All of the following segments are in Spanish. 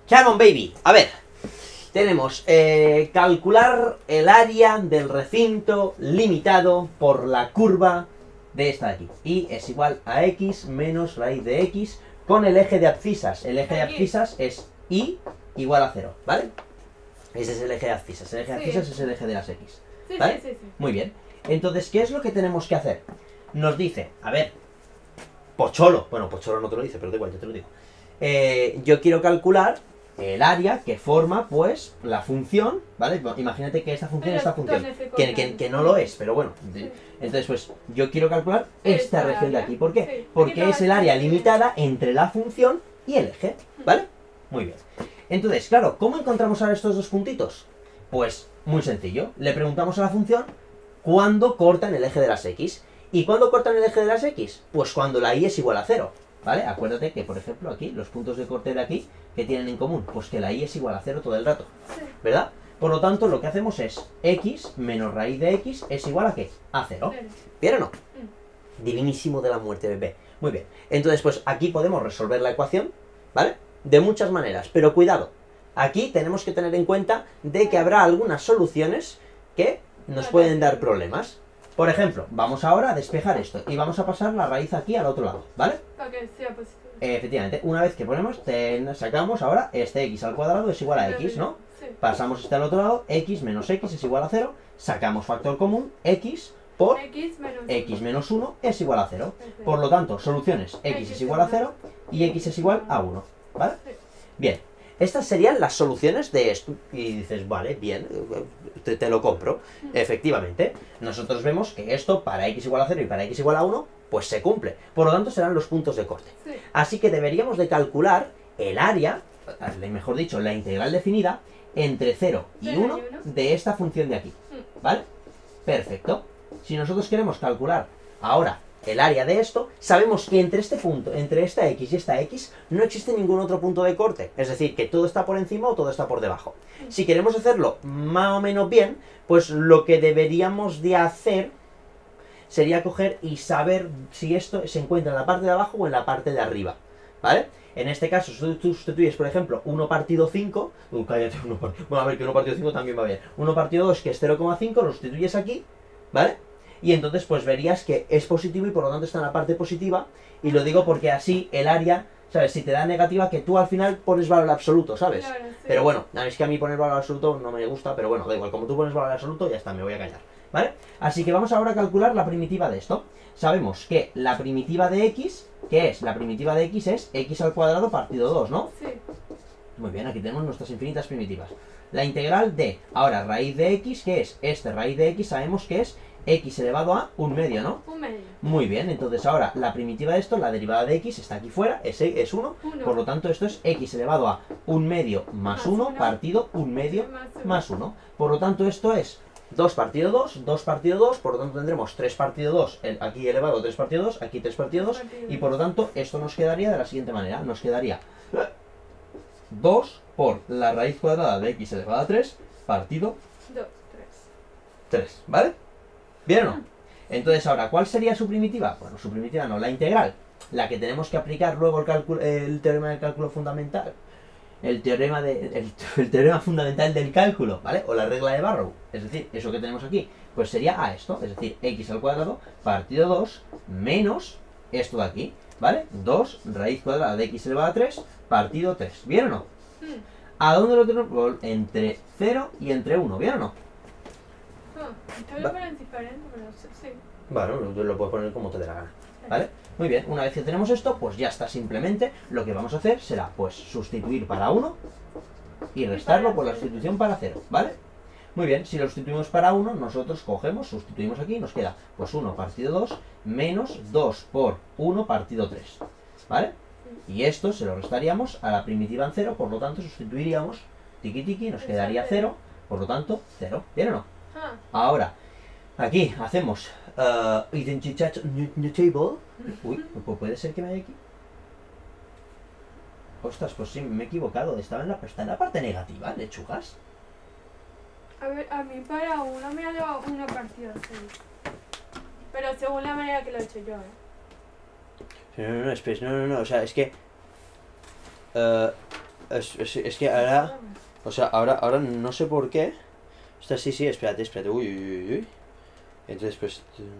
Come on, baby. A ver, tenemos calcular el área del recinto limitado por la curva de esta de aquí. Y es igual a x menos raíz de x con el eje de abscisas. El eje de abscisas es y igual a 0, ¿vale? Ese es el eje de abscisas. El eje de abscisas es el eje de las x, ¿vale? Sí. Muy bien. Entonces, ¿qué es lo que tenemos que hacer? Nos dice, a ver, Pocholo. Bueno, Pocholo no te lo dice, pero da igual, yo te lo digo. Yo quiero calcular el área que forma, pues, la función, ¿vale? Imagínate que esta función es esta función, que no lo es, pero bueno. Sí. Entonces, pues, yo quiero calcular esta Esta región de área. aquí. ¿Por qué? Sí. Porque Aquí es el área todo es- limitada entre la función y el eje, ¿vale? Muy bien. Entonces, claro, ¿cómo encontramos ahora estos dos puntitos? Pues, muy sencillo. Le preguntamos a la función cuándo cortan el eje de las x. ¿Y cuándo cortan el eje de las x? Pues cuando la y es igual a 0. ¿Vale? Acuérdate que, por ejemplo, aquí, los puntos de corte de aquí, ¿qué tienen en común? Pues que la y es igual a 0 todo el rato, Sí. ¿verdad? Por lo tanto, lo que hacemos es x menos raíz de x es igual a ¿qué? A 0. Claro. ¿Bien o no? Divinísimo de la muerte, bebé. Muy bien. Entonces, pues aquí podemos resolver la ecuación, ¿vale? De muchas maneras, pero cuidado. Aquí tenemos que tener en cuenta de que habrá algunas soluciones que nos pueden dar problemas. Por ejemplo, vamos ahora a despejar esto y vamos a pasar la raíz aquí al otro lado, ¿vale? Para que sea positivo. Efectivamente, una vez que ponemos, sacamos ahora este x al cuadrado es igual a x, ¿no? Sí. Pasamos este al otro lado, x menos x es igual a 0, sacamos factor común, x por x menos 1 es igual a 0. Por lo tanto, soluciones, x es igual a 0 y x es igual a 1, ¿vale? Sí. Bien, estas serían las soluciones de esto. Y dices, vale, bien, te lo compro. Efectivamente, nosotros vemos que esto para x igual a 0 y para x igual a 1, pues se cumple. Por lo tanto, serán los puntos de corte. Sí. Así que deberíamos de calcular el área, mejor dicho, la integral definida, entre 0 y 0 y 1 1. de esta función de aquí. ¿Vale? Perfecto. Si nosotros queremos calcular ahora el área de esto, sabemos que entre este punto, entre esta x y esta x, no existe ningún otro punto de corte. Es decir, que todo está por encima o todo está por debajo. Si queremos hacerlo más o menos bien, pues lo que deberíamos de hacer sería coger y saber si esto se encuentra en la parte de abajo o en la parte de arriba, ¿vale? En este caso, si tú sustituyes, por ejemplo, 1 partido 5, cállate, bueno, a ver, que 1 partido 5 también va bien, 1 partido 2, que es 0,5, lo sustituyes aquí, ¿vale? Y entonces pues verías que es positivo y por lo tanto está en la parte positiva, y lo digo porque así el área, ¿sabes? Si te da negativa, que tú al final pones valor absoluto, ¿sabes? Claro, sí. Pero bueno, es que a mí poner valor absoluto no me gusta, pero bueno, da igual, como tú pones valor absoluto, ya está, me voy a callar, ¿vale? Así que vamos ahora a calcular la primitiva de esto. Sabemos que la primitiva de x, ¿qué es? La primitiva de x es x al cuadrado partido 2, ¿no? Sí. Muy bien, aquí tenemos nuestras infinitas primitivas. La integral de, ahora, raíz de x, ¿qué es? Raíz de x sabemos que es x elevado a 1/2, ¿no? 1/2. Muy bien, entonces ahora la primitiva de esto, la derivada de x, está aquí fuera, es 1, por lo tanto esto es x elevado a 1/2 más 1 partido 1/2 más 1. Por lo tanto esto es 2 partido 2, 2 partido 2, por lo tanto tendremos 3 partido 2, aquí elevado 3 partido 2, aquí 3 partido 2, y por lo tanto esto nos quedaría de la siguiente manera, nos quedaría 2 por la raíz cuadrada de x elevado a 3 partido 2, 3, ¿vale? ¿Bien o no? Entonces ahora, ¿cuál sería su primitiva? Bueno, su primitiva no, la integral, la que tenemos que aplicar luego el teorema del cálculo fundamental, el teorema fundamental del cálculo, ¿vale? O la regla de Barrow, es decir, eso que tenemos aquí, pues sería a esto, es decir, x al cuadrado partido 2 menos esto de aquí, ¿vale? 2 raíz cuadrada de x elevado a 3 partido 3, ¿bien o no? ¿A dónde lo tenemos? Pues entre 0 y entre 1, ¿bien o no? Está bien diferente, pero sí. Bueno, lo puedes poner como te dé la gana, ¿vale? Muy bien, una vez que tenemos esto, pues ya está, simplemente lo que vamos a hacer será, pues, sustituir para 1 y restarlo por la sustitución para 0, ¿vale? Muy bien, si lo sustituimos para 1, nosotros cogemos, sustituimos aquí, nos queda, pues, 1 partido 2 menos 2 por 1 partido 3, ¿vale? Y esto se lo restaríamos a la primitiva en 0, por lo tanto sustituiríamos, tiki tiki, nos quedaría 0, por lo tanto 0, ¿bien o no? Ahora, aquí hacemos identity-table. Uy, pues puede ser que me haya aquí. Ostras, pues sí, me he equivocado. Estaba en la parte negativa, lechugas. A ver, a mí para uno me ha dado una partida así. Pero según la manera que lo he hecho yo, No, espera, no, o sea, es que... Es que ahora... O sea, ahora no sé por qué. Esta sí, espérate. Uy. Entonces, pues...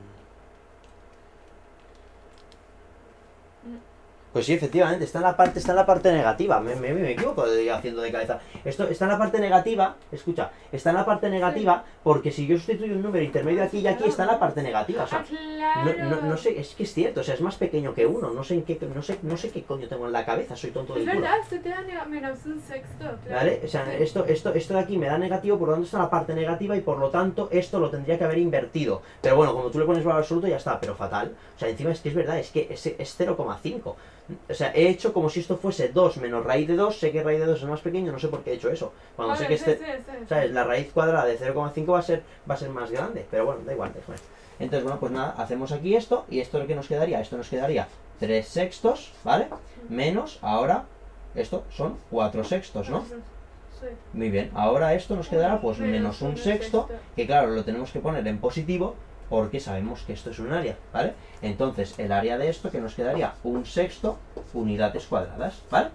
Pues sí, efectivamente, está en la parte negativa. Me equivoco haciendo de cabeza. Esto está en la parte negativa, escucha, está en la parte negativa porque si yo sustituyo un número intermedio aquí y aquí, está en la parte negativa. O sea, no sé, es que es cierto, o sea, es más pequeño que uno. No sé qué coño tengo en la cabeza, soy tonto del Es culo. verdad, esto te da menos un sexto, claro. ¿Vale? O sea, esto de aquí me da negativo, por lo tanto está en la parte negativa y por lo tanto esto lo tendría que haber invertido. Pero bueno, como tú le pones valor absoluto ya está, pero fatal. O sea, encima es que es verdad, es que es 0,5. O sea, he hecho como si esto fuese 2 menos raíz de 2, sé que raíz de 2 es más pequeño, no sé por qué he hecho eso. Cuando sé que ¿sabes? La raíz cuadrada de 0,5 va a ser más grande, pero bueno, da igual, déjame. Entonces, bueno, pues nada, hacemos aquí esto, y esto es lo que nos quedaría, esto nos quedaría 3 sextos, ¿vale? Menos, ahora, esto son 4 sextos, ¿no? Sí. Muy bien, ahora esto nos quedará pues menos un sexto, que claro, lo tenemos que poner en positivo, porque sabemos que esto es un área, ¿vale? Entonces, el área de esto que nos quedaría un sexto unidades cuadradas, ¿vale?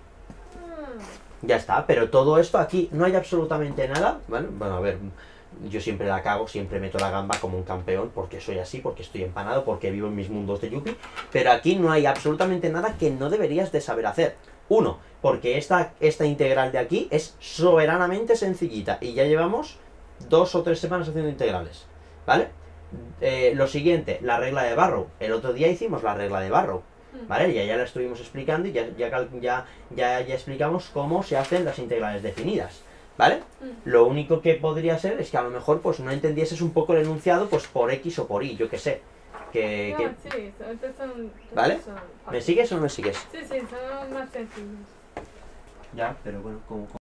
Ya está, pero todo esto aquí no hay absolutamente nada, ¿vale? Bueno, a ver, yo siempre la cago, siempre meto la gamba como un campeón, porque soy así, porque estoy empanado, porque vivo en mis mundos de Yuppie, pero aquí no hay absolutamente nada que no deberías de saber hacer. Uno, porque esta integral de aquí es soberanamente sencillita, y ya llevamos 2 o 3 semanas haciendo integrales, ¿vale? Lo siguiente, la regla de Barrow. El otro día hicimos la regla de Barrow, ¿vale? Ya la estuvimos explicando y ya explicamos cómo se hacen las integrales definidas, ¿vale? Lo único que podría ser es que a lo mejor pues no entendieses un poco el enunciado pues por X o por Y, yo qué sé. Sí, estos son... ¿Vale? ¿Me sigues o no me sigues? Sí, son más sencillos. Ya, pero bueno, como...